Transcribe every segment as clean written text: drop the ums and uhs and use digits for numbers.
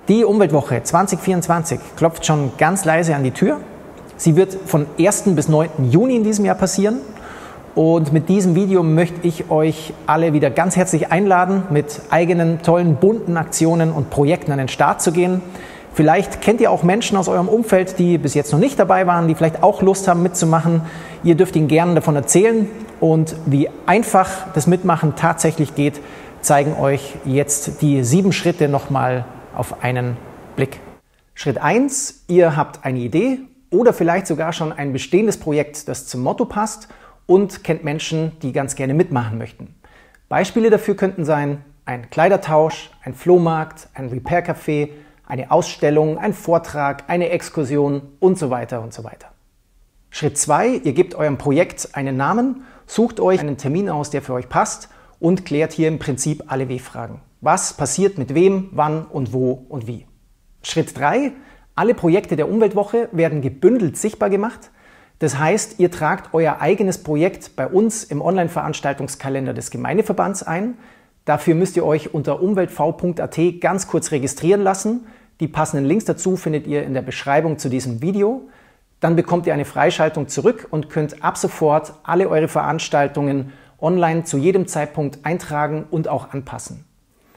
Die Umweltwoche 2024 klopft schon ganz leise an die Tür. Sie wird von 1. bis 9. Juni in diesem Jahr passieren. Und mit diesem Video möchte ich euch alle wieder ganz herzlich einladen, mit eigenen tollen, bunten Aktionen und Projekten an den Start zu gehen. Vielleicht kennt ihr auch Menschen aus eurem Umfeld, die bis jetzt noch nicht dabei waren, die vielleicht auch Lust haben mitzumachen. Ihr dürft ihnen gerne davon erzählen. Und wie einfach das Mitmachen tatsächlich geht, zeigen euch jetzt die 7 Schritte nochmal auf einen Blick. Schritt 1, ihr habt eine Idee oder vielleicht sogar schon ein bestehendes Projekt, das zum Motto passt und kennt Menschen, die ganz gerne mitmachen möchten. Beispiele dafür könnten sein ein Kleidertausch, ein Flohmarkt, ein Repair-Café, eine Ausstellung, ein Vortrag, eine Exkursion und so weiter und so weiter. Schritt 2, ihr gebt eurem Projekt einen Namen, sucht euch einen Termin aus, der für euch passt und klärt hier im Prinzip alle W-Fragen. Was passiert mit wem, wann und wo und wie. Schritt 3, alle Projekte der Umweltwoche werden gebündelt sichtbar gemacht. Das heißt, ihr tragt euer eigenes Projekt bei uns im Online-Veranstaltungskalender des Gemeindeverbands ein. Dafür müsst ihr euch unter umweltv.at ganz kurz registrieren lassen. Die passenden Links dazu findet ihr in der Beschreibung zu diesem Video. Dann bekommt ihr eine Freischaltung zurück und könnt ab sofort alle eure Veranstaltungen online zu jedem Zeitpunkt eintragen und auch anpassen.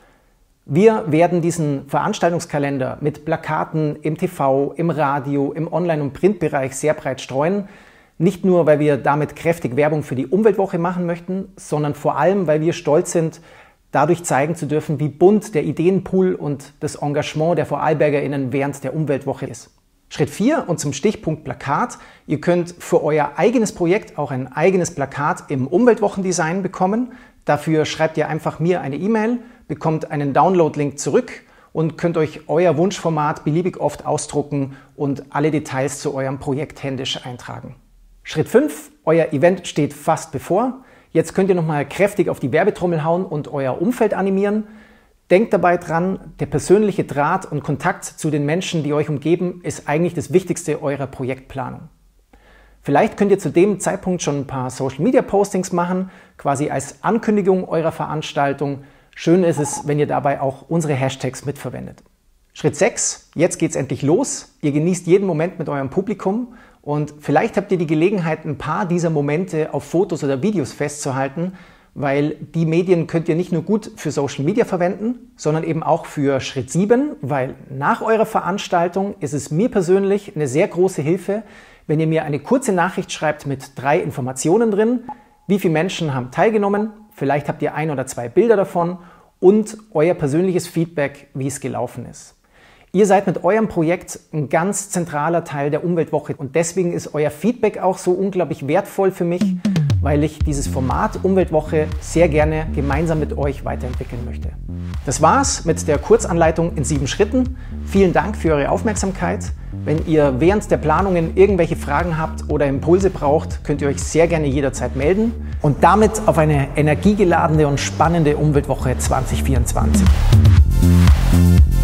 Wir werden diesen Veranstaltungskalender mit Plakaten im TV, im Radio, im Online- und Printbereich sehr breit streuen. Nicht nur, weil wir damit kräftig Werbung für die Umweltwoche machen möchten, sondern vor allem, weil wir stolz sind, dadurch zeigen zu dürfen, wie bunt der Ideenpool und das Engagement der VorarlbergerInnen während der Umweltwoche ist. Schritt 4 und zum Stichpunkt Plakat. Ihr könnt für euer eigenes Projekt auch ein eigenes Plakat im Umweltwochendesign bekommen. Dafür schreibt ihr einfach mir eine E-Mail, bekommt einen Download-Link zurück und könnt euch euer Wunschformat beliebig oft ausdrucken und alle Details zu eurem Projekt händisch eintragen. Schritt 5, euer Event steht fast bevor. Jetzt könnt ihr nochmal kräftig auf die Werbetrommel hauen und euer Umfeld animieren. Denkt dabei dran, der persönliche Draht und Kontakt zu den Menschen, die euch umgeben, ist eigentlich das Wichtigste eurer Projektplanung. Vielleicht könnt ihr zu dem Zeitpunkt schon ein paar Social-Media-Postings machen, quasi als Ankündigung eurer Veranstaltung. Schön ist es, wenn ihr dabei auch unsere Hashtags mitverwendet. Schritt 6, jetzt geht's endlich los. Ihr genießt jeden Moment mit eurem Publikum und vielleicht habt ihr die Gelegenheit, ein paar dieser Momente auf Fotos oder Videos festzuhalten, weil die Medien könnt ihr nicht nur gut für Social Media verwenden, sondern eben auch für Schritt 7, weil nach eurer Veranstaltung ist es mir persönlich eine sehr große Hilfe, wenn ihr mir eine kurze Nachricht schreibt mit 3 Informationen drin, wie viele Menschen haben teilgenommen, vielleicht habt ihr 1 oder 2 Bilder davon und euer persönliches Feedback, wie es gelaufen ist. Ihr seid mit eurem Projekt ein ganz zentraler Teil der Umweltwoche und deswegen ist euer Feedback auch so unglaublich wertvoll für mich, weil ich dieses Format Umweltwoche sehr gerne gemeinsam mit euch weiterentwickeln möchte. Das war's mit der Kurzanleitung in 7 Schritten. Vielen Dank für eure Aufmerksamkeit. Wenn ihr während der Planungen irgendwelche Fragen habt oder Impulse braucht, könnt ihr euch sehr gerne jederzeit melden. Und damit auf eine energiegeladene und spannende Umweltwoche 2024.